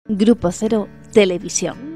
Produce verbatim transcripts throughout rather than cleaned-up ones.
Grupo Cero Televisión.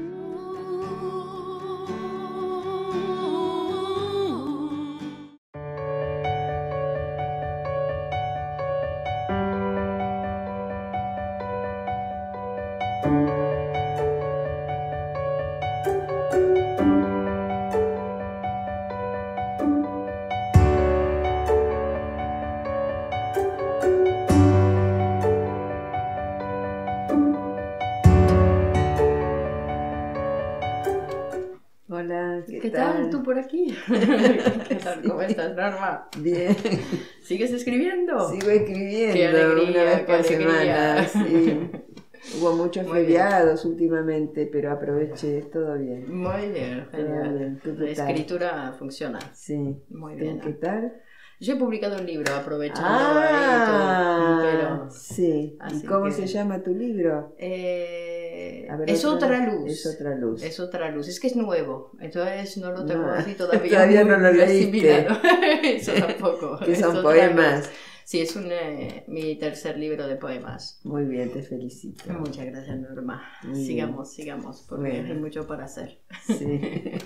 Hola, ¿qué, ¿Qué tal? tal? ¿Tú por aquí? ¿Qué tal? ¿Cómo estás, Norma? Bien. ¿Sigues escribiendo? Sigo escribiendo ¡Qué alegría, una vez qué por alegría! semana. Sí. Hubo muchos Muy feriados últimamente, pero aproveché, todo bien. Muy bien, Todo genial. bien. ¿Tú La qué tal? escritura funciona. Sí. Muy ¿Tú bien. qué tal? Yo he publicado un libro aprovechando Ah, ahí todo, sí. ¿Y así cómo que- se llama tu libro? Eh, A ver, es otra luz. Es otra luz. Es otra luz. Es que es nuevo, entonces no lo tengo No, así todavía, todavía muy, no lo muy leíste. asimilado. Eso tampoco. Que es son otra poemas. luz. Sí, es un, eh, mi tercer libro de poemas. Muy bien, te felicito. Muchas gracias, Norma. Muy sigamos, sigamos, porque Bueno. hay mucho para hacer. Sí.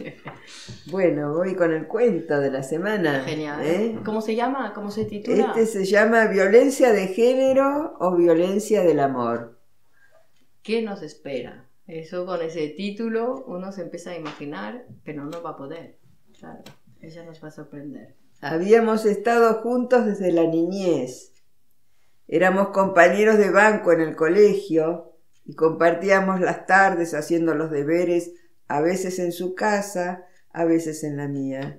Bueno, voy con el cuento de la semana. Genial. ¿eh? ¿Cómo se llama? ¿Cómo se titula? Este se llama Violencia de Género o Violencia del Amor. ¿Qué nos espera? Eso con ese título uno se empieza a imaginar, pero no va a poder. Claro, ella nos va a sorprender. Habíamos estado juntos desde la niñez. Éramos compañeros de banco en el colegio y compartíamos las tardes haciendo los deberes, a veces en su casa, a veces en la mía.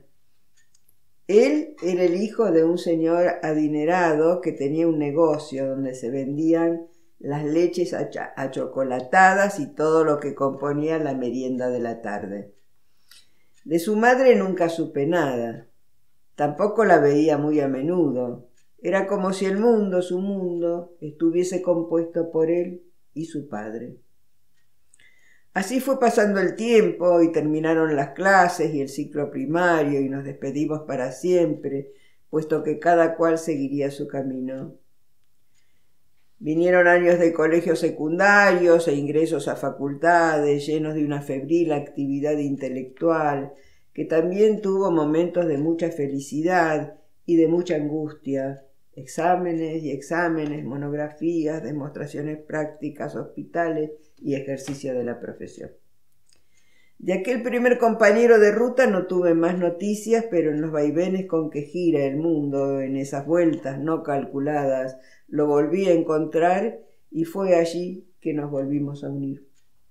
Él era el hijo de un señor adinerado que tenía un negocio donde se vendían las leches achocolatadas y todo lo que componía la merienda de la tarde. De su madre nunca supe nada. Tampoco la veía muy a menudo. Era como si el mundo, su mundo, estuviese compuesto por él y su padre. Así fue pasando el tiempo y terminaron las clases y el ciclo primario y nos despedimos para siempre, puesto que cada cual seguiría su camino. Vinieron años de colegios secundarios e ingresos a facultades llenos de una febril actividad intelectual, que también tuvo momentos de mucha felicidad y de mucha angustia, exámenes y exámenes, monografías, demostraciones prácticas, hospitales y ejercicio de la profesión. De aquel primer compañero de ruta no tuve más noticias, pero en los vaivenes con que gira el mundo, en esas vueltas no calculadas, lo volví a encontrar y fue allí que nos volvimos a unir.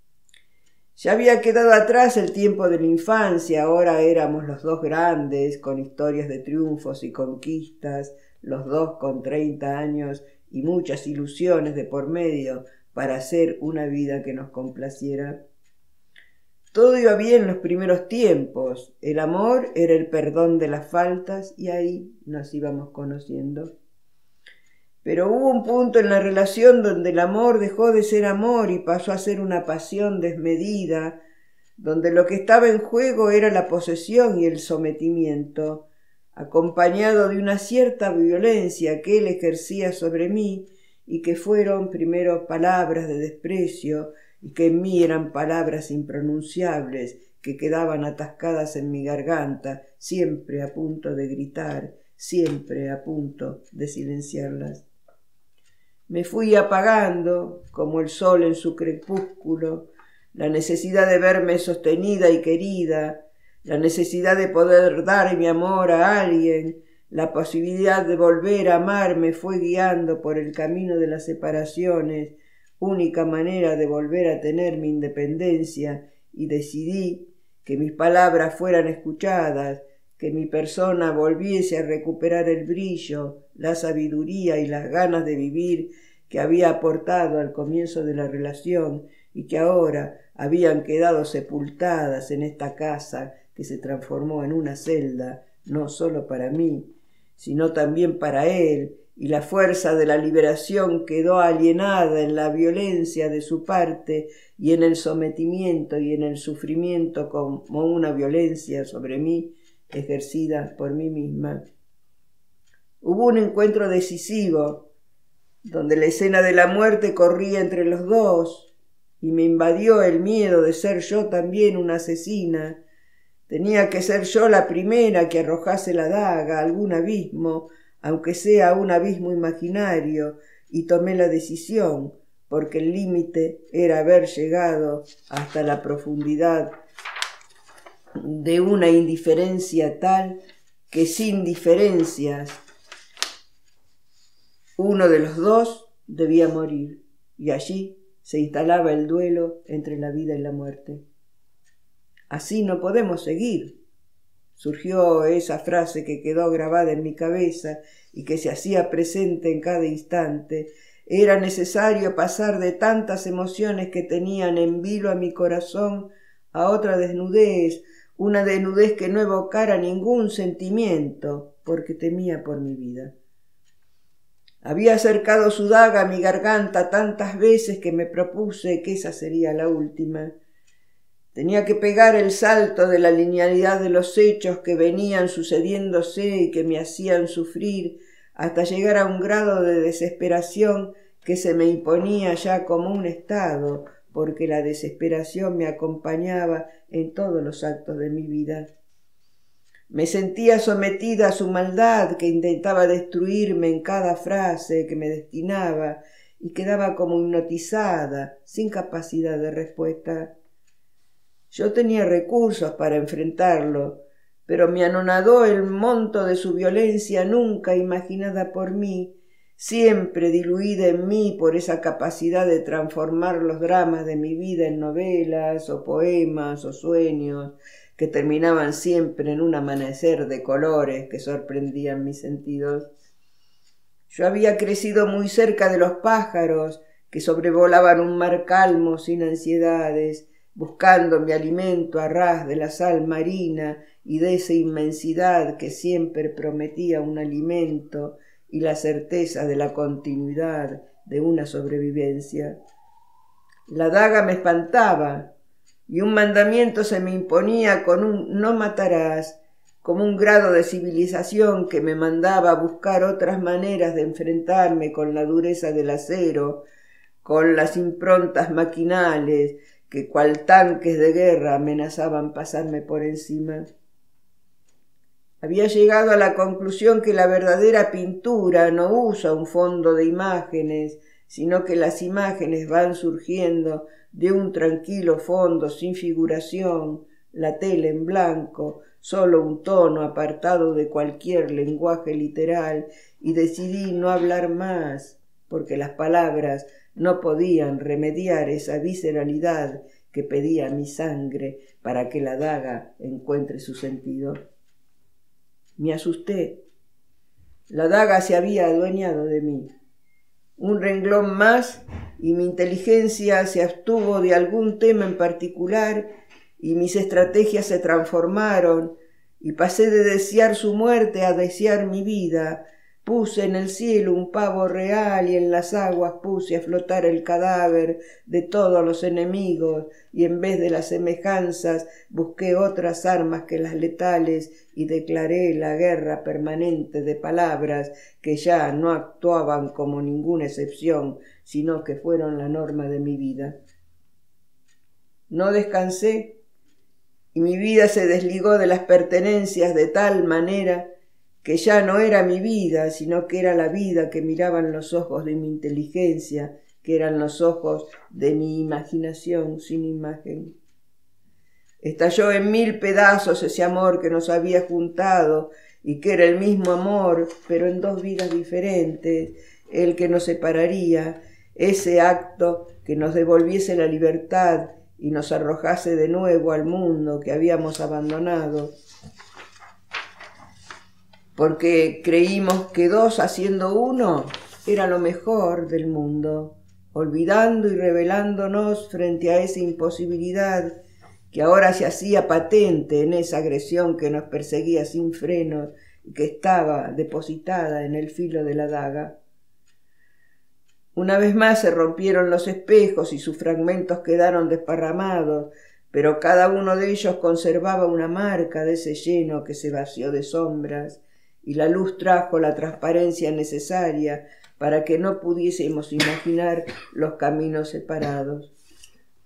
Ya había quedado atrás el tiempo de la infancia, ahora éramos los dos grandes, con historias de triunfos y conquistas, los dos con treinta años y muchas ilusiones de por medio para hacer una vida que nos complaciera. Todo iba bien en los primeros tiempos, el amor era el perdón de las faltas y ahí nos íbamos conociendo. Pero hubo un punto en la relación donde el amor dejó de ser amor y pasó a ser una pasión desmedida, donde lo que estaba en juego era la posesión y el sometimiento, acompañado de una cierta violencia que él ejercía sobre mí y que fueron primero palabras de desprecio y que en mí eran palabras impronunciables que quedaban atascadas en mi garganta, siempre a punto de gritar, siempre a punto de silenciarlas. Me fui apagando, como el sol en su crepúsculo, la necesidad de verme sostenida y querida, la necesidad de poder dar mi amor a alguien, la posibilidad de volver a amar me fue guiando por el camino de las separaciones, única manera de volver a tener mi independencia, y decidí que mis palabras fueran escuchadas, que mi persona volviese a recuperar el brillo, la sabiduría y las ganas de vivir que había aportado al comienzo de la relación y que ahora habían quedado sepultadas en esta casa que se transformó en una celda, no solo para mí, sino también para él, y la fuerza de la liberación quedó alienada en la violencia de su parte y en el sometimiento y en el sufrimiento como una violencia sobre mí ejercida por mí misma. Hubo un encuentro decisivo, donde la escena de la muerte corría entre los dos, y me invadió el miedo de ser yo también una asesina. Tenía que ser yo la primera que arrojase la daga a algún abismo, aunque sea un abismo imaginario, y tomé la decisión, porque el límite era haber llegado hasta la profundidad de una indiferencia tal que sin diferencias uno de los dos debía morir, y allí se instalaba el duelo entre la vida y la muerte. Así no podemos seguir. Surgió esa frase que quedó grabada en mi cabeza y que se hacía presente en cada instante. Era necesario pasar de tantas emociones que tenían en vilo a mi corazón a otra desnudez, una desnudez que no evocara ningún sentimiento, porque temía por mi vida. Había acercado su daga a mi garganta tantas veces que me propuse que esa sería la última. Tenía que pegar el salto de la linealidad de los hechos que venían sucediéndose y que me hacían sufrir hasta llegar a un grado de desesperación que se me imponía ya como un estado, porque la desesperación me acompañaba en todos los actos de mi vida. Me sentía sometida a su maldad que intentaba destruirme en cada frase que me destinaba y quedaba como hipnotizada, sin capacidad de respuesta. Yo tenía recursos para enfrentarlo, pero me anonadó el monto de su violencia nunca imaginada por mí, siempre diluida en mí por esa capacidad de transformar los dramas de mi vida en novelas o poemas o sueños que terminaban siempre en un amanecer de colores que sorprendían mis sentidos. Yo había crecido muy cerca de los pájaros que sobrevolaban un mar calmo sin ansiedades, buscando mi alimento a ras de la sal marina y de esa inmensidad que siempre prometía un alimento y la certeza de la continuidad de una sobrevivencia. La daga me espantaba, y un mandamiento se me imponía con un no matarás, como un grado de civilización que me mandaba a buscar otras maneras de enfrentarme con la dureza del acero, con las improntas maquinales que cual tanques de guerra amenazaban pasarme por encima. Había llegado a la conclusión que la verdadera pintura no usa un fondo de imágenes, sino que las imágenes van surgiendo de un tranquilo fondo sin figuración, la tela en blanco, solo un tono apartado de cualquier lenguaje literal, y decidí no hablar más, porque las palabras no podían remediar esa visceralidad que pedía mi sangre para que la daga encuentre su sentido. Me asusté. La daga se había adueñado de mí. Un renglón más y mi inteligencia se abstuvo de algún tema en particular y mis estrategias se transformaron y pasé de desear su muerte a desear mi vida. Puse en el cielo un pavo real y en las aguas puse a flotar el cadáver de todos los enemigos y en vez de las semejanzas busqué otras armas que las letales y declaré la guerra permanente de palabras que ya no actuaban como ninguna excepción, sino que fueron la norma de mi vida. No descansé y mi vida se desligó de las pertenencias de tal manera que ya no era mi vida, sino que era la vida que miraban los ojos de mi inteligencia, que eran los ojos de mi imaginación sin imagen. Estalló en mil pedazos ese amor que nos había juntado y que era el mismo amor, pero en dos vidas diferentes, el que nos separaría, ese acto que nos devolviese la libertad y nos arrojase de nuevo al mundo que habíamos abandonado, porque creímos que dos haciendo uno era lo mejor del mundo, olvidando y rebelándonos frente a esa imposibilidad que ahora se hacía patente en esa agresión que nos perseguía sin frenos y que estaba depositada en el filo de la daga. Una vez más se rompieron los espejos y sus fragmentos quedaron desparramados, pero cada uno de ellos conservaba una marca de ese lleno que se vació de sombras, y la luz trajo la transparencia necesaria para que no pudiésemos imaginar los caminos separados.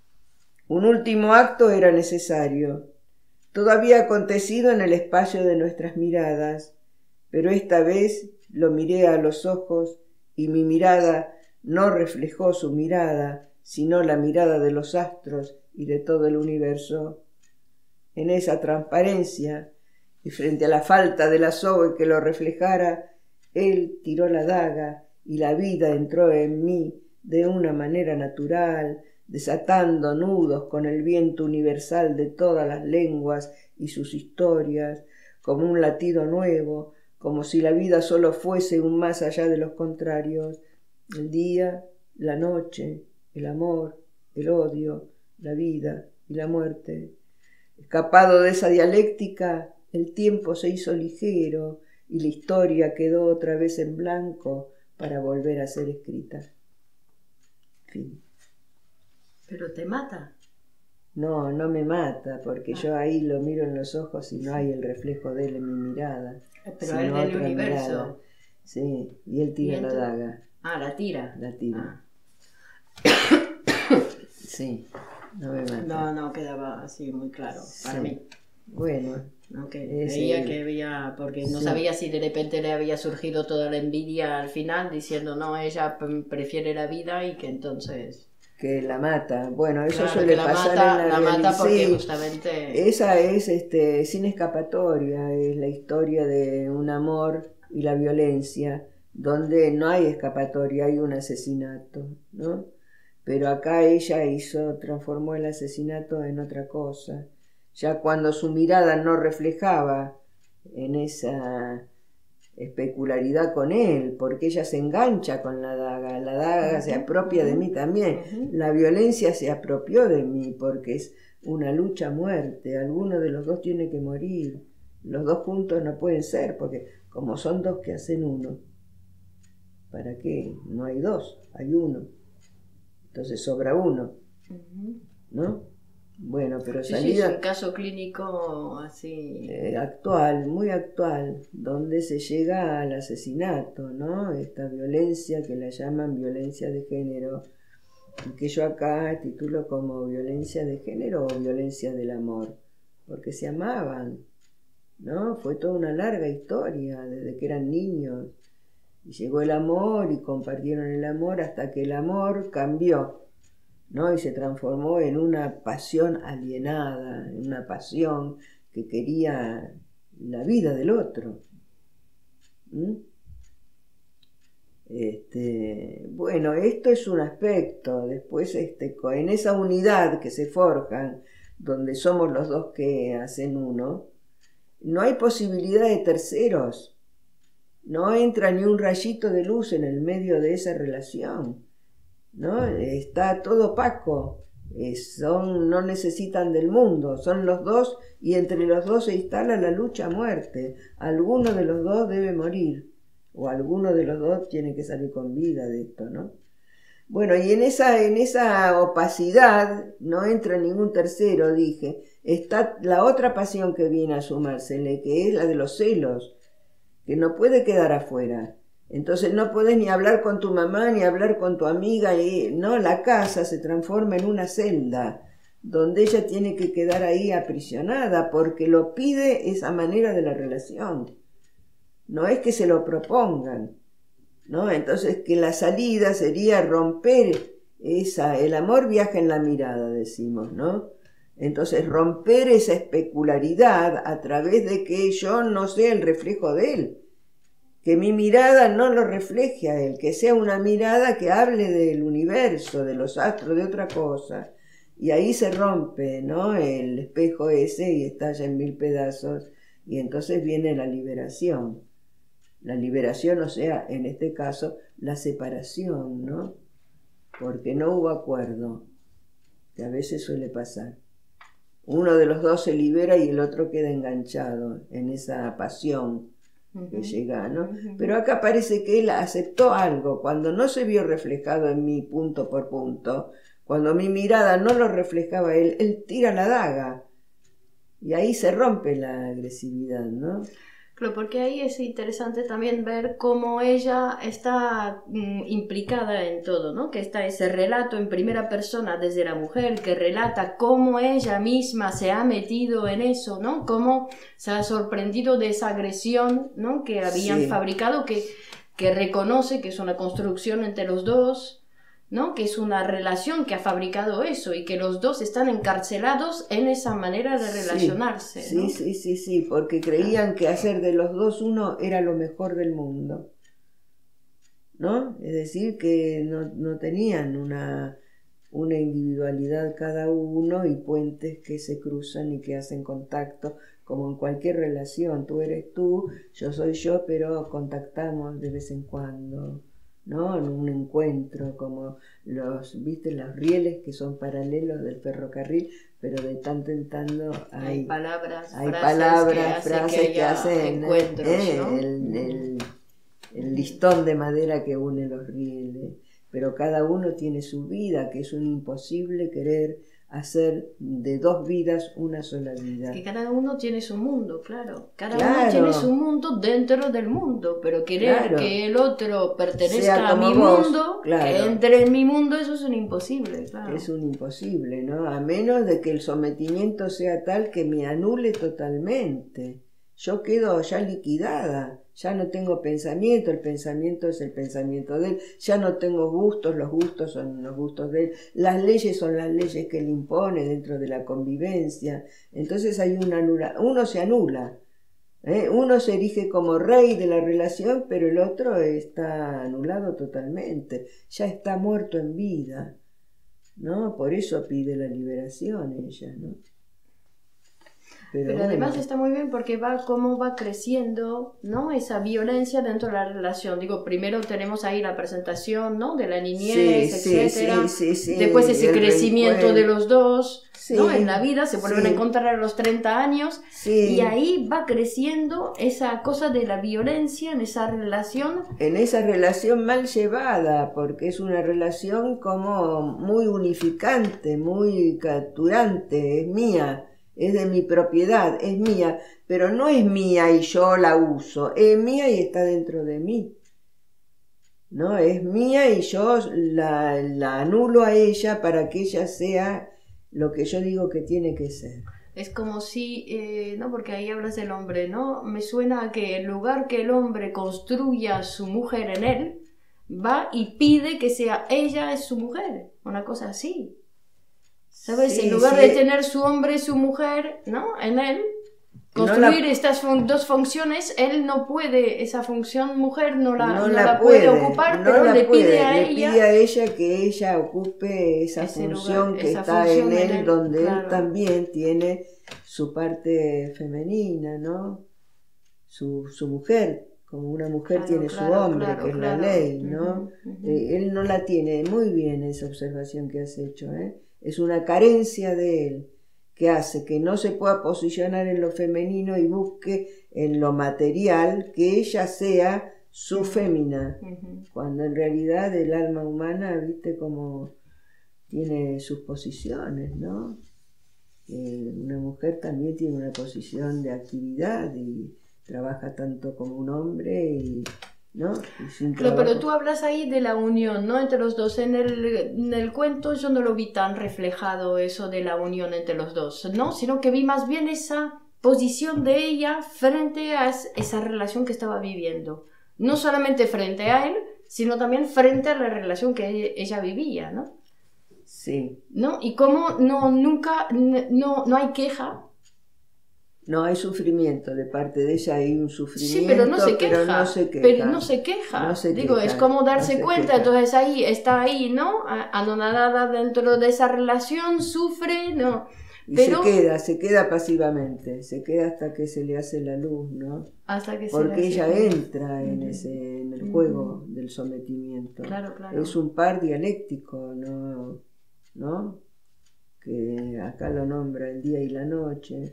Un último acto era necesario. Todo había acontecido en el espacio de nuestras miradas, pero esta vez lo miré a los ojos y mi mirada no reflejó su mirada, sino la mirada de los astros y de todo el universo. En esa transparencia, y frente a la falta de la soga que lo reflejara, él tiró la daga y la vida entró en mí de una manera natural, desatando nudos con el viento universal de todas las lenguas y sus historias, como un latido nuevo, como si la vida solo fuese un más allá de los contrarios, el día, la noche, el amor, el odio, la vida y la muerte. Escapado de esa dialéctica, el tiempo se hizo ligero y la historia quedó otra vez en blanco para volver a ser escrita. Fin. ¿Pero te mata? No, no me mata, porque ah. yo ahí lo miro en los ojos y no hay el reflejo de él en mi mirada. Pero él del universo. Mirada. Sí, y él tira ¿Y la daga. Ah, la tira. La tira. Ah. Sí, no me mata. No, no, quedaba así muy claro para sí. mí. Bueno. Okay. Veía que veía, porque no sí. sabía si de repente le había surgido toda la envidia al final, diciendo no, ella prefiere la vida y que entonces... Que la mata. Bueno, eso claro, suele la pasar mata, en la, la mata porque sí, justamente... Esa es este, sin escapatoria, es la historia de un amor y la violencia, donde no hay escapatoria, hay un asesinato, ¿no? Pero acá ella hizo, transformó el asesinato en otra cosa. Ya cuando su mirada no reflejaba en esa especularidad con él, porque ella se engancha con la daga, la daga uh-huh, se apropia uh-huh, de mí también, uh-huh. La violencia se apropió de mí porque es una lucha a muerte, alguno de los dos tiene que morir, los dos juntos no pueden ser, porque como son dos que hacen uno, ¿para qué? No hay dos, hay uno, entonces sobra uno, uh-huh. ¿no? Bueno, pero sí, salida... Sí, es un caso clínico así... Eh, actual, muy actual, donde se llega al asesinato, ¿no? Esta violencia que la llaman violencia de género, y que yo acá titulo como violencia de género o violencia del amor, porque se amaban, ¿no? Fue toda una larga historia, desde que eran niños, y llegó el amor y compartieron el amor hasta que el amor cambió, ¿no? Y se transformó en una pasión alienada, en una pasión que quería la vida del otro. ¿Mm? Este, bueno, esto es un aspecto. Después, este, en esa unidad que se forjan, donde somos los dos que hacen uno, no hay posibilidad de terceros. No entra ni un rayito de luz en el medio de esa relación, ¿no? Está todo opaco, eh, son, no necesitan del mundo, son los dos y entre los dos se instala la lucha a muerte. Alguno de los dos debe morir o alguno de los dos tiene que salir con vida de esto, ¿no? Bueno, y en esa, en esa opacidad no entra ningún tercero, dije, está la otra pasión que viene a sumársele, que es la de los celos, que no puede quedar afuera. Entonces no podés ni hablar con tu mamá, ni hablar con tu amiga, y no, la casa se transforma en una celda, donde ella tiene que quedar ahí aprisionada, porque lo pide esa manera de la relación. No es que se lo propongan, ¿no? Entonces que la salida sería romper esa, el amor viaja en la mirada, decimos, ¿no? Entonces romper esa especularidad a través de que yo no sea el reflejo de él, que mi mirada no lo refleje a él, que sea una mirada que hable del universo, de los astros, de otra cosa. Y ahí se rompe, ¿no? El espejo ese y estalla en mil pedazos y entonces viene la liberación. La liberación, o sea, en este caso, la separación, ¿no? Porque no hubo acuerdo, que a veces suele pasar. Uno de los dos se libera y el otro queda enganchado en esa pasión que uh-huh. llega, ¿no? Uh-huh. Pero acá parece que él aceptó algo, cuando no se vio reflejado en mí punto por punto, cuando mi mirada no lo reflejaba él, él tira la daga y ahí se rompe la agresividad, ¿no? Claro, porque ahí es interesante también ver cómo ella está mm, implicada en todo, ¿no? Que está ese relato en primera persona desde la mujer que relata cómo ella misma se ha metido en eso, ¿no? Cómo se ha sorprendido de esa agresión, ¿no? Que habían Sí. fabricado, que, que reconoce que es una construcción entre los dos, ¿no? Que es una relación que ha fabricado eso y que los dos están encarcelados en esa manera de relacionarse, sí, ¿no? sí, sí, sí, sí, porque creían que hacer de los dos uno era lo mejor del mundo, ¿no? Es decir, que no, no tenían una, una individualidad cada uno y puentes que se cruzan y que hacen contacto, como en cualquier relación. Tú eres tú, yo soy yo, pero contactamos de vez en cuando, ¿no? En un encuentro, como los, ¿viste? Los rieles que son paralelos del ferrocarril, pero de tanto en tanto hay, hay palabras, hay frases, palabras, que, hace frases que, que haya hacen encuentros, eh, ¿no? el, el, el listón de madera que une los rieles. Pero cada uno tiene su vida, que es un imposible querer hacer de dos vidas una sola vida. Es que cada uno tiene su mundo, claro. Cada Claro. uno tiene su mundo dentro del mundo, pero querer Claro. que el otro pertenezca Sea a como mi vos, mundo, claro. que entre en mi mundo, eso es un imposible, claro. Es un imposible, ¿no? A menos de que el sometimiento sea tal que me anule totalmente. Yo quedo ya liquidada, ya no tengo pensamiento, el pensamiento es el pensamiento de él, ya no tengo gustos, los gustos son los gustos de él, las leyes son las leyes que él impone dentro de la convivencia. Entonces hay una anula, uno se anula, ¿eh? Uno se erige como rey de la relación, pero el otro está anulado totalmente, ya está muerto en vida, ¿no? Por eso pide la liberación ella, ¿no? Pero, Pero bueno, además está muy bien porque va cómo va creciendo, ¿no? Esa violencia dentro de la relación. Digo, primero tenemos ahí la presentación, ¿no? De la niñez, sí, sí, etcétera. sí, sí, sí, Después ese el crecimiento de reencuentro. los dos, ¿no? Sí, En la vida se vuelven sí. a encontrar a los treinta años Sí. y ahí va creciendo esa cosa de la violencia en esa relación. En esa relación mal llevada, porque es una relación como muy unificante, muy capturante, es mía, es de mi propiedad, es mía, pero no es mía y yo la uso, es mía y está dentro de mí. No, es mía y yo la, la anulo a ella para que ella sea lo que yo digo que tiene que ser. Es como si, eh, ¿no? Porque ahí hablas del hombre, ¿no? Me suena a que en lugar que el hombre construya su mujer en él, va y pide que sea ella es su mujer, una cosa así. ¿Sabes? Sí, en lugar sí. de tener su hombre y su mujer, ¿no? En él, construir No la- estas fun- dos funciones, él no puede, esa función mujer no la, no no la la puede, puede, ocupar, no pero la le puede, pide a le ella... pide a ella que ella ocupe esa Ese función lugar, que esa está función en en él, él, donde claro. él también tiene su parte femenina, ¿no? Su, su mujer, como una mujer Claro, tiene claro, su hombre, claro, que es claro. la ley, ¿no? Ujú, ujú. Eh, él no la tiene. Muy bien esa observación que has hecho, ¿eh? Es una carencia de él que hace que no se pueda posicionar en lo femenino y busque en lo material que ella sea su fémina, Ujú. cuando en realidad el alma humana, viste, como tiene sus posiciones, ¿no? Eh, una mujer también tiene una posición de actividad y trabaja tanto como un hombre y, ¿no? Y sin Claro, trabajo. pero tú hablas ahí de la unión, ¿no? Entre los dos. En el, en el cuento yo no lo vi tan reflejado eso de la unión entre los dos, ¿no? Sino que vi más bien esa posición de ella frente a es- esa relación que estaba viviendo. No solamente frente a él, sino también frente a la relación que e- ella vivía, ¿no? Sí, ¿No? Y cómo no, nunca, n- no, no hay queja. no hay sufrimiento de parte de ella, hay un sufrimiento, Sí, pero no se pero queja. no se queja. Pero no se queja. No se Digo, queja, es como darse no se cuenta. queja. Entonces ahí está ahí, ¿no? A- Anonadada dentro de esa relación, sufre, ¿no? Y Pero se queda, se queda pasivamente, se queda hasta que se le hace la luz, ¿no? hasta que se Porque le hace- ella entra en Ujú. ese, en el Ujú. juego del sometimiento. Claro, claro. Es un par dialéctico, ¿no? ¿No? Que acá lo nombra el día y la noche,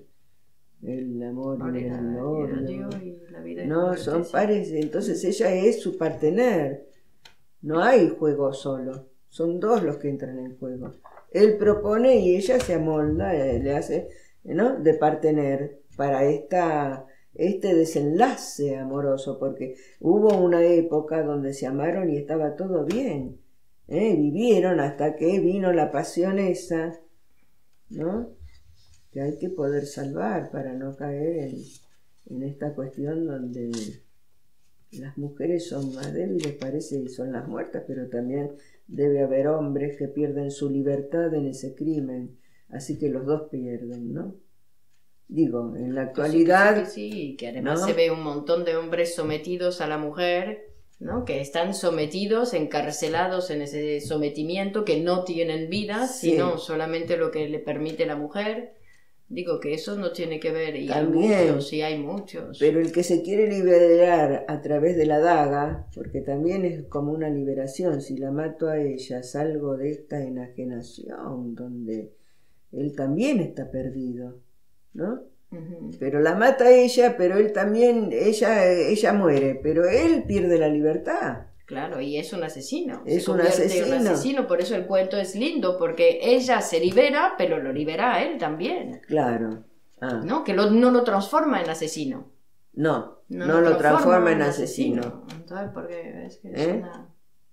el amor Ahora y la- el y el odio. odio y la vida y la No, muerte, son sí. pares, entonces ella es su partener. No hay juego solo, son dos los que entran en juego. Él propone y ella se amolda, eh, le hace, ¿no? De partener para esta, este desenlace amoroso, porque hubo una época donde se amaron y estaba todo bien, ¿eh? Vivieron hasta que vino la pasión esa, ¿no? Que hay que poder salvar para no caer en, en esta cuestión donde las mujeres son más débiles, parece, y son las muertas, pero también debe haber hombres que pierden su libertad en ese crimen, así que los dos pierden, ¿no? Digo, en la actualidad... Pues sí, que sí, que sí, que además ¿no? se ve un montón de hombres sometidos a la mujer, ¿no? Que están sometidos, encarcelados en ese sometimiento, que no tienen vida, Sí. sino solamente lo que le permite la mujer. Digo que eso no tiene que ver, y También, hay muchos, y hay muchos. Pero el que se quiere liberar a través de la daga, porque también es como una liberación, si la mato a ella, salgo de esta enajenación, donde él también está perdido, ¿no? Uh-huh. Pero la mata a ella, pero él también, ella, ella muere, pero él pierde la libertad. Claro, y es un asesino. Es se un convierte asesino. en un asesino, por eso el cuento es lindo, porque ella se libera, pero lo libera a él también. Claro. Ah. ¿No? Que lo- no lo transforma en asesino. No, no, no lo transforma en asesino. asesino. Entonces, porque es que es ¿Eh? una...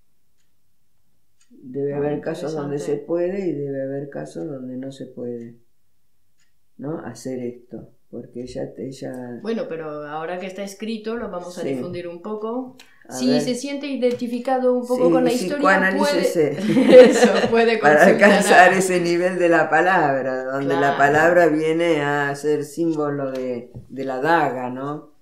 Debe Muy haber casos donde se interesante. puede y debe haber casos donde no se puede, ¿no? Hacer esto, porque ella, ella Bueno, pero ahora que está escrito lo vamos a Sí. difundir un poco. A Si ver. se siente identificado un poco Sí, con la historia, puede... psicoanalícese. Eso, puede para consultar a- alcanzar ese nivel de la palabra, donde la Claro. palabra viene a ser símbolo de, de la daga, ¿no?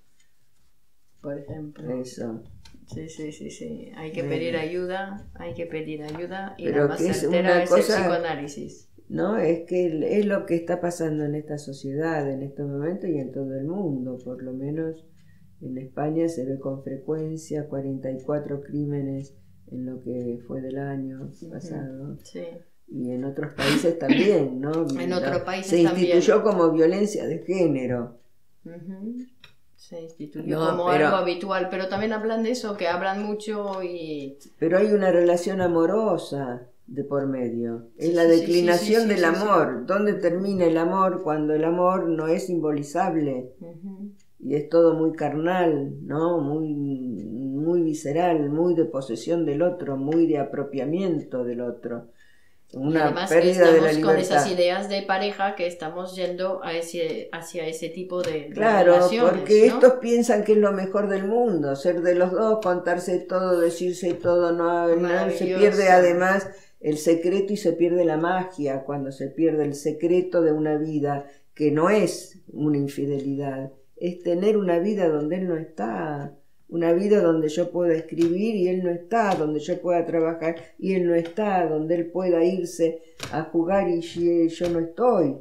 Por ejemplo. Eso. Sí, sí, sí, sí. Hay que Bueno. pedir ayuda, hay que pedir ayuda y Pero la más que es certera una es cosa- el psicoanálisis. No, es que es lo que está pasando en esta sociedad en estos momentos y en todo el mundo, por lo menos en España se ve con frecuencia cuarenta y cuatro crímenes en lo que fue del año pasado. Sí. Y en otros países también, ¿no? En otros países se también. instituyó como violencia de género. Ujú. Se instituyó No, como pero- algo habitual, pero también hablan de eso, que hablan mucho y... Pero hay una relación amorosa de por medio. Es Sí, la sí, sí, declinación sí, sí, del sí, sí. amor. ¿Dónde termina el amor cuando el amor no es simbolizable? Ujú. Y es todo muy carnal, ¿no? Muy, muy visceral, muy de posesión del otro, muy de apropiamiento del otro. Y Una además que pérdida de la estamos con libertad. esas ideas de pareja que estamos yendo a ese, hacia ese tipo de, de Claro, relaciones, porque ¿no? estos piensan que es lo mejor del mundo, ser de los dos, contarse todo, decirse todo, no, no se Maravilloso. pierde además el secreto y se pierde la magia cuando se pierde el secreto de una vida que no es una infidelidad, es tener una vida donde él no está, una vida donde yo pueda escribir y él no está, donde yo pueda trabajar y él no está, donde él pueda irse a jugar y yo no estoy.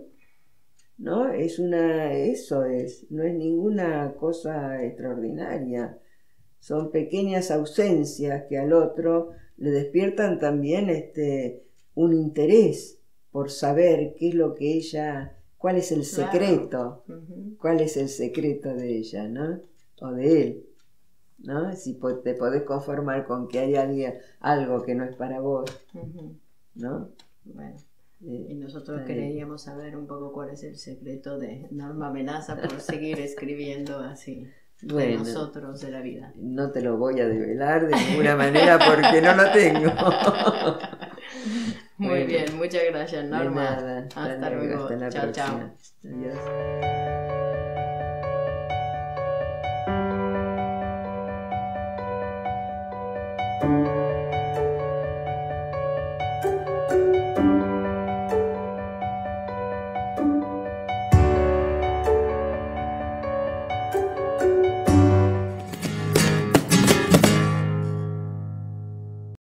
¿No? Es una, eso es, no es ninguna cosa extraordinaria. Son pequeñas ausencias que al otro le despiertan también este, un interés por saber qué es lo que ella, cuál es el Claro. secreto, Ujú. cuál es el secreto de ella, ¿no? O de él, ¿no? Si po- te podés conformar con que hay alguien, algo que no es para vos, Ujú. ¿no? Bueno, Eh, y nosotros está bien. queríamos saber un poco cuál es el secreto de Norma Amenaza por seguir escribiendo así de Bueno. nosotros, de la vida. No te lo voy a develar de ninguna manera porque no lo tengo. Muy Bueno. bien, muchas gracias, De Norma. nada. Hasta luego. Hasta la Chao, chao. próxima. Adiós.